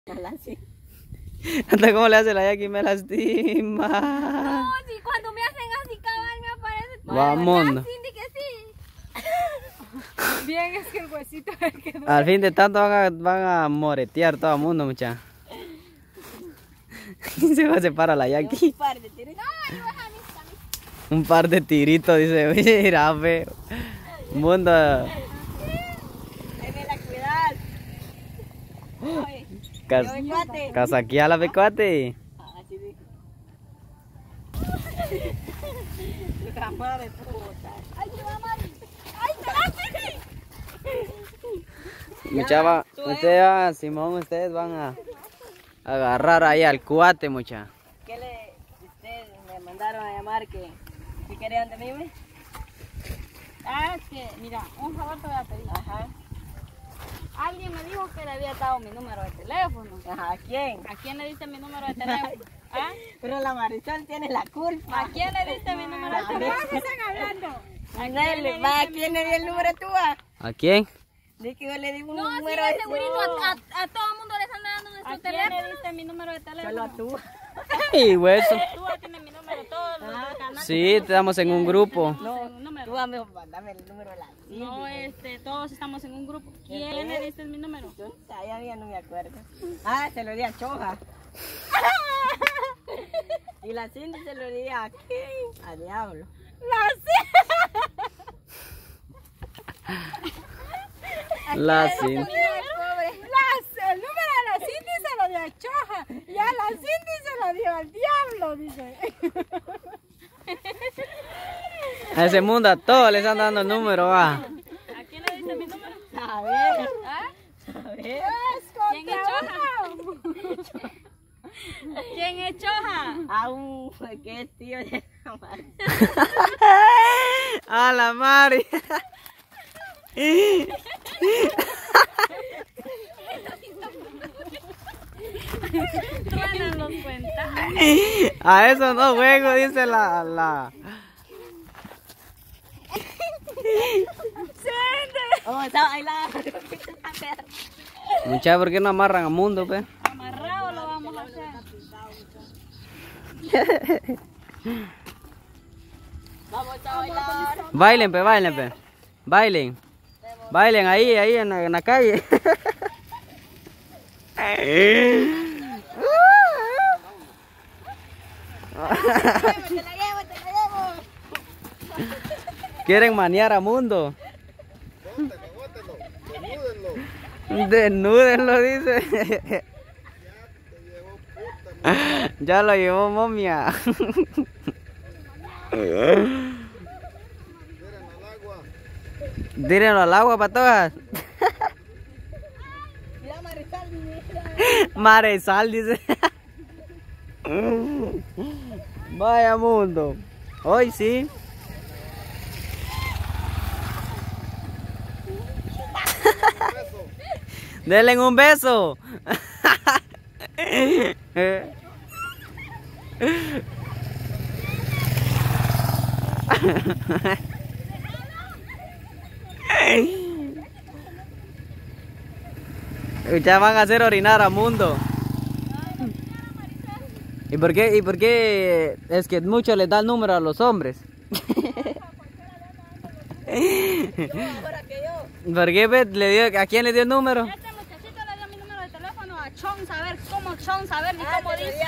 Anda, ¿cómo le hace la Jackie? Me lastima. No, si cuando me hacen así cabal me aparece todo. Vamos. Cindy que sí. Bien, es que el huesito es que no. Al fin de tanto van a moretear todo el mundo, mucha. Se va a separar la Jackie. Un par de tiros. No, yo a mí. Un par de tiritos, dice. Mira, feo. Mundo. Debe la cuidar. Oye, Casaqueala, pecuate. así dijo. Cámara de puta. Ay, te va a morir. Ay, te va a Mucha, Simón, ustedes van a agarrar ahí al cuate, mucha. ¿Qué ustedes me mandaron a llamar que querían de mí? Ah, es que, mira, un favor te voy a pedir. Ajá. Alguien me dijo que le había dado mi número de teléfono. Ajá, ¿a quién? ¿A quién le diste mi número de teléfono? ¿Ah? Pero la Marisol tiene la culpa. ¿A quién le diste mi número de teléfono? ¿Qué están hablando? ¿A quién le di el número tú? ¿A quién? Dije que yo le di un No, sí, número de segurito a todo el mundo les anda dando nuestro teléfono. ¿A quién le diste mi número de teléfono? Solo a tú. Y hueso. Tú tienes mi número, todos los del canal. Sí, estamos en un grupo. No, Un número. tú dame el número de la Cindy. No, todos estamos en un grupo. ¿Quién le diste mi número? Yo ya no me acuerdo. Ah, se lo di a Choja. Y la Cindy se lo di a quién? A Diablo. La Cindy. El número de la Cindy se lo dio a Choja y a la Cindy se lo dio al diablo, dice. A ese mundo a todos les están dando el número, va. ¿A quién le diste mi número? A ver. ¿Ah? A ver. ¿Quién es Choja? ¿Quién es Choja? A un que es tío de la madre. A la Mari. Truenan los cuentas. A eso no juego, dice la. Oh, ahí la. Muchachos, ¿por qué no amarran a mundo, pe? Amarrado lo vamos a hacer. Vamos a bailar. Bailen, pe, bailen, pe. Bailen. Bailen ahí en la calle. Te la llevo. Quieren manear a mundo. Desnúdenlo, dice. Ya lo llevó momia. Tírenlo al agua para todas. Mira, Marisol, Maresal, dice. Vaya mundo. Hoy sí. Denle un beso. Ya van a hacer orinar a mundo. ¿Y por qué es que mucho les da el número a los hombres? ¿Por qué a quién le dio el número? Este muchachito le dio mi número de teléfono a Chon, saber cómo Chon, saber ni cómo dice.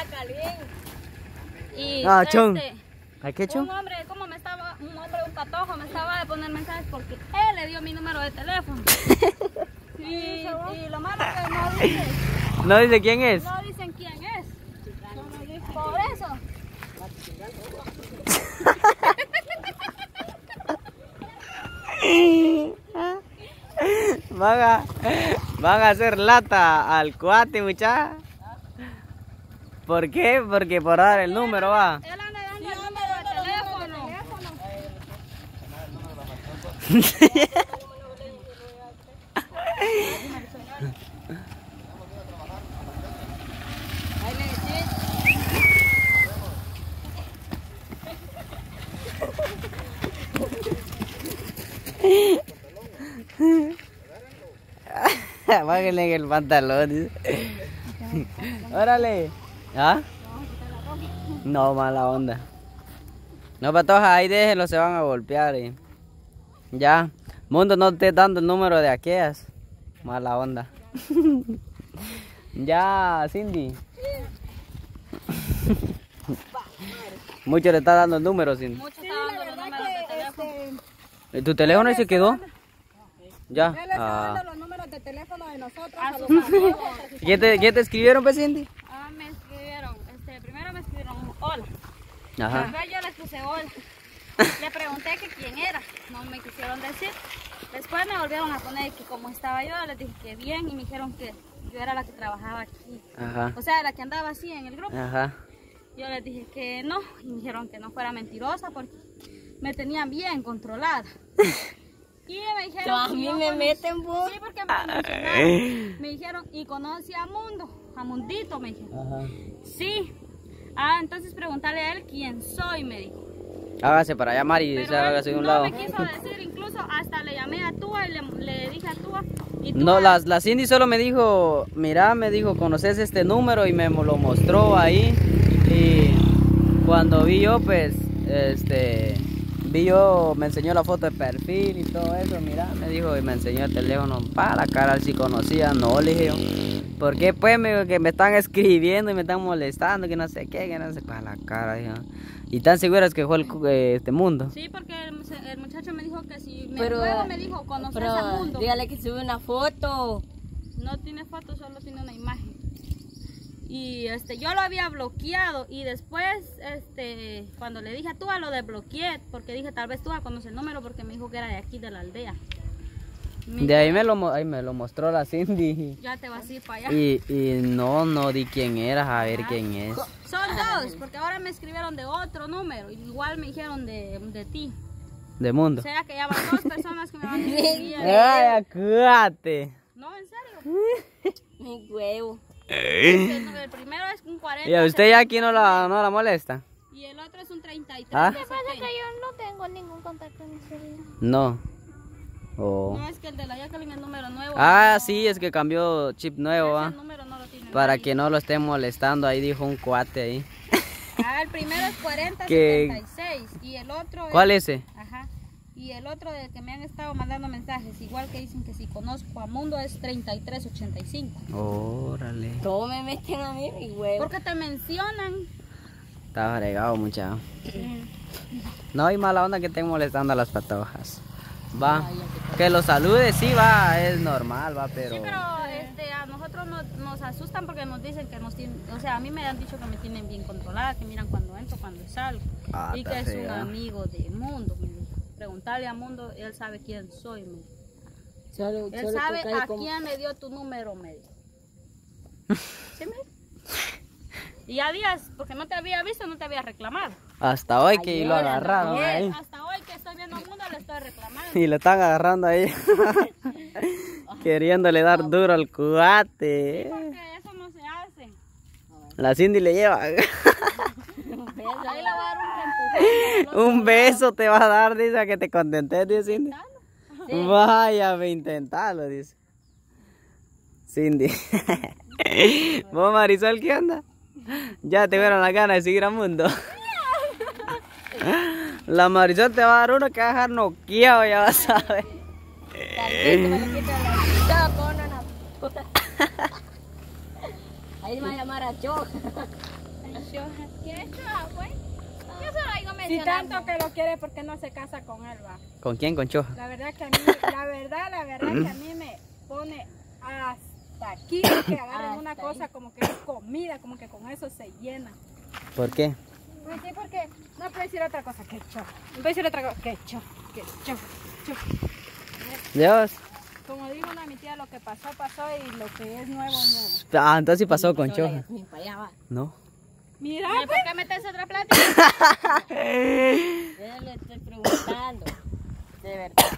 Y Chon. ¿A qué Chon? un hombre, un patojo me estaba de poner mensajes porque él le dio mi número de teléfono. y lo malo que no dice. ¿No dice quién es? No dicen quién es. Por eso. Van a hacer lata al cuate, muchacha. ¿Por qué? Porque por dar el número va. Él anda dando el número de teléfono. Bájenle en el pantalón. Dice. Órale. ¿Ah? No, mala onda. No, Patoja, ahí déjenlo, se van a golpear. Ya. Mundo, no te dando el número de aquellas. Mala onda. Ya, Cindy. Mucho le está dando el número, Cindy. Mucho está dando los números de teléfono. ¿Y tu teléfono ahí se quedó? Ya. Él está dando los números de teléfono de nosotros a los ¿Qué te escribieron, pues, Cindy? Me escribieron, primero me escribieron hola. Ajá. Después yo les puse hola. Le pregunté que quién era, no me quisieron decir. Después me volvieron a poner que cómo estaba yo, les dije que bien y me dijeron que yo era la que trabajaba aquí. Ajá. O sea, la que andaba así en el grupo. Ajá. Yo les dije que no y me dijeron que no fuera mentirosa porque me tenían bien controlada. Y me dijeron A mí me meten vos. Sí, porque me mencionaron. Me dijeron, y conoce a Mundo, a Mundito, me dijeron. Ajá. Sí. Entonces preguntarle a él quién soy, me dijo. Hágase para allá, Mari, y se hágase de un lado. No me quiso decir, incluso hasta le llamé a Túa y le dije a Túa. Y No, Túa, la Cindy solo me dijo, mira, me dijo, ¿conoces este número? Y me lo mostró ahí. Y cuando vi yo, pues, me enseñó la foto de perfil y todo eso, mira, me dijo, y me enseñó el teléfono para la cara, si conocía, no, le dije yo. ¿Por qué? Pues, me dijo que me están escribiendo y me están molestando, que no sé qué, que no sé, para la cara, dije. ¿Y tan seguras que fue este Mundo? Sí, porque el muchacho me dijo que si Pero- luego me dijo, ¿conoces a Pero Mundo? dígale que sube una foto. No tiene foto, solo tiene una imagen. Y yo lo había bloqueado y después, cuando le dije a Túa lo desbloqueé, porque dije tal vez Túa conoce el número porque me dijo que era de aquí de la aldea. De ahí me lo mostró la Cindy. Ya te vas a ir para allá. Y no di quién era, a ver quién es. Son dos, porque ahora me escribieron de otro número, igual me dijeron de ti. De Mundo. O sea que ya van dos personas que me van a escribir. Ay, acuérdate. No, en serio. Mi huevo. El primero es un 40. ¿Y a usted ya aquí no la molesta? Y el otro es un 33. ¿Ah? no sé qué. yo no tengo ningún contacto en ese día. No. Oh. No, es que el de la Jacqueline es el número nuevo. Ah, no, sí, es que cambió chip nuevo, ese ¿ah? número no lo tiene Para nadie. que no lo estén molestando, ahí dijo un cuate ahí. El primero es 40, Que- 76 y el otro ¿Cuál es ese? Ajá. Y el otro del que me han estado mandando mensajes, igual que dicen que si conozco a Mundo es 3385. Órale. ¿Cómo me meten a mí, mi huevo? Porque te mencionan. Estaba fregado, muchacho. No hay mala onda que estén molestando a las patojas. Va. Que los salude, sí, va, es normal, va, pero... Sí, pero a nosotros nos asustan porque nos dicen que nos tienen, o sea, a mí me han dicho que me tienen bien controlada, que miran cuando entro, cuando salgo. Ah, Y está que es un fregado. amigo de Mundo, me dijo. Preguntarle a Mundo, él sabe quién soy, me dijo. Solo Él sabe tocarle a como- quién le dio tu número, me dijo. ¿Sí, me dijo? Y ya días, porque no te había visto, no te había reclamado. Hasta hoy que lo agarraron Ayer, ahí. hasta hoy que estoy viendo a Mundo le estoy reclamando. Y lo están agarrando ahí. Queriéndole dar duro al cuate. Porque eso no se hace. La Cindy le lleva. Ahí le voy a dar un empujón. Un beso te va a dar, dice, a que te contentes, dice Cindy. Vaya, a intentarlo, dice. Cindy. ¿Vos, Marisol, qué onda? Ya te fueron las ganas de seguir a Mundo. La Marisol te va a dar uno que va a dejar noqueado, ya vas a ver. Ahí me va a llamar a Cho. ¿Qué es eso, güey? Yo solo digo Si mencionando. tanto que lo quiere, ¿por qué no se casa con él, va? ¿Con quién? ¿Con Choja? La verdad que a mí, la verdad que a mí me pone hasta aquí que agarren una cosa como que es comida, como que con eso se llena. ¿Por qué? Pues sí, porque no puedo decir otra cosa que cho. No puedo decir otra cosa que cho. Dios. Como dijo una mi tía, lo que pasó, pasó y lo que es nuevo, nuevo. Ah, entonces sí pasó con Choja. Ni para allá va. No. Mira, ¿Y por qué metes otra plática? Yo le estoy preguntando. De verdad.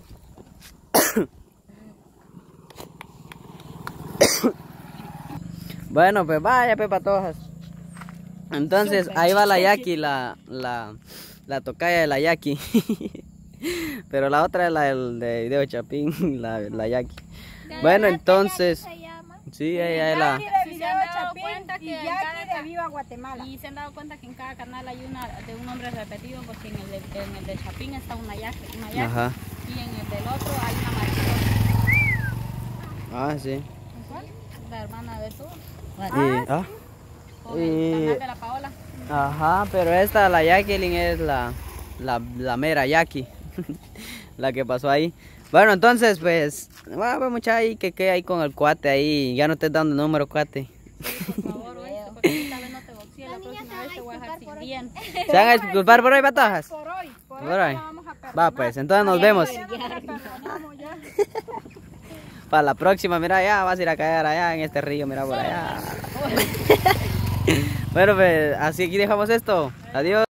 Bueno, pues vaya, Pepa Tojas. Entonces, ahí va la Yaqui, la tocaya de la Yaqui. Pero la otra es la de Video Chapín, la Yaqui. Bueno, entonces, sí, ella es la... Si se han de Chapín cuenta que y en Jackie cada de Viva Guatemala. y se han dado cuenta que en cada canal hay una de un nombre repetido, porque en el de Chapín está una Jackie, Ajá. y en el del otro hay una Marisol, Ah, sí. la hermana de tú, Y, con el canal de la Paola. ajá, pero esta, la Jacqueline, es la mera Jackie. La que pasó ahí. Bueno, entonces, pues, bueno, mucha ahí que hay con el cuate ahí. Ya no estés dando número, cuate. Por favor, oíste, porque esta vez no te boxeé, la próxima vez te voy a dejar sin dientes. ¿Se van a disculpar por hoy, patojas? Por hoy Por ya hoy. vamos a perdonar. Va, pues, entonces nos vemos. Ya nos perdonamos ya. Para la próxima, mira, ya vas a ir a caer allá en este río, mira por allá. Bueno, pues, así aquí dejamos esto. Adiós.